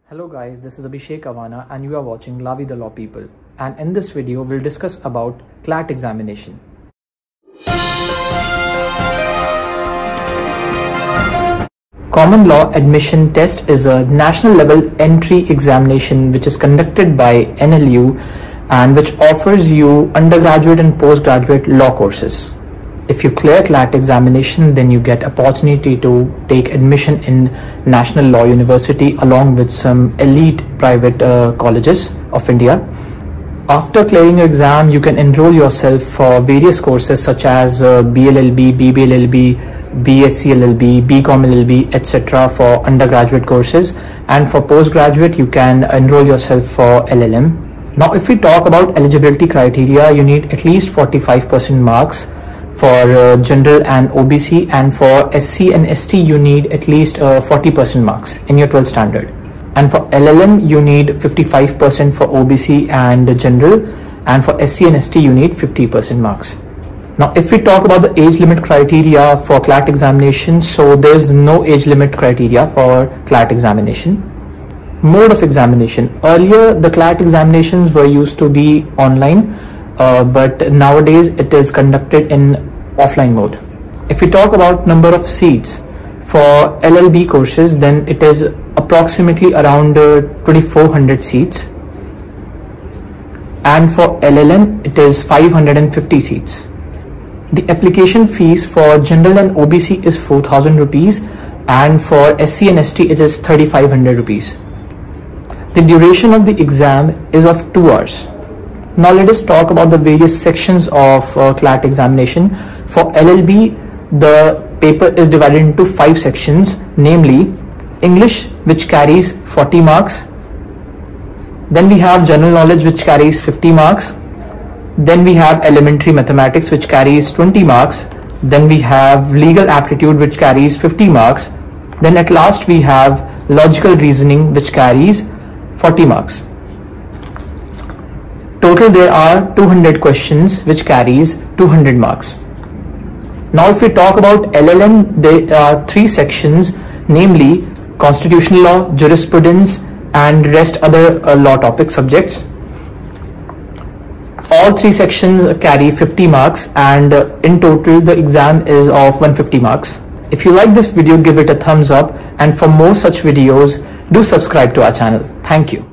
Hello guys, this is Abhishek Avana and you are watching Lavi the Law People, and in this video we'll discuss about CLAT examination. Common Law Admission Test is a national level entry examination which is conducted by NLU and which offers you undergraduate and postgraduate law courses. If you clear CLAT examination, then you get opportunity to take admission in National Law University along with some elite private colleges of India. After clearing your exam, you can enroll yourself for various courses such as BLLB, BBLLB, BSc LLB, BCom LLB, etc. for undergraduate courses, and for postgraduate you can enroll yourself for LLM. Now if we talk about eligibility criteria, you need at least 45% marks for general and OBC, and for SC and ST you need at least 40% marks in your 12th standard, and for LLM you need 55% for OBC and general, and for SC and ST you need 50% marks. Now if we talk about the age limit criteria for CLAT examination, so there's no age limit criteria for CLAT examination. Mode of examination: earlier the CLAT examinations were used to be online, but nowadays it is conducted in offline mode. If we talk about number of seats for LLB courses, then it is approximately around 2400 seats, and for LLM it is 550 seats. The application fees for general and OBC is 4000 rupees, and for SC and ST it is 3500 rupees. The duration of the exam is of 2 hours. Now let us talk about the various sections of CLAT examination. For LLB, the paper is divided into 5 sections, namely English, which carries 40 marks. Then we have general knowledge, which carries 50 marks. Then we have elementary mathematics, which carries 20 marks. Then we have legal aptitude, which carries 50 marks. Then at last we have logical reasoning, which carries 40 marks. Total there are 200 questions which carries 200 marks. Now if we talk about LLM, there are 3 sections, namely constitutional law, jurisprudence and rest other law topic subjects. All 3 sections carry 50 marks, and in total the exam is of 150 marks. If you like this video, give it a thumbs up, and for more such videos do subscribe to our channel. Thank you.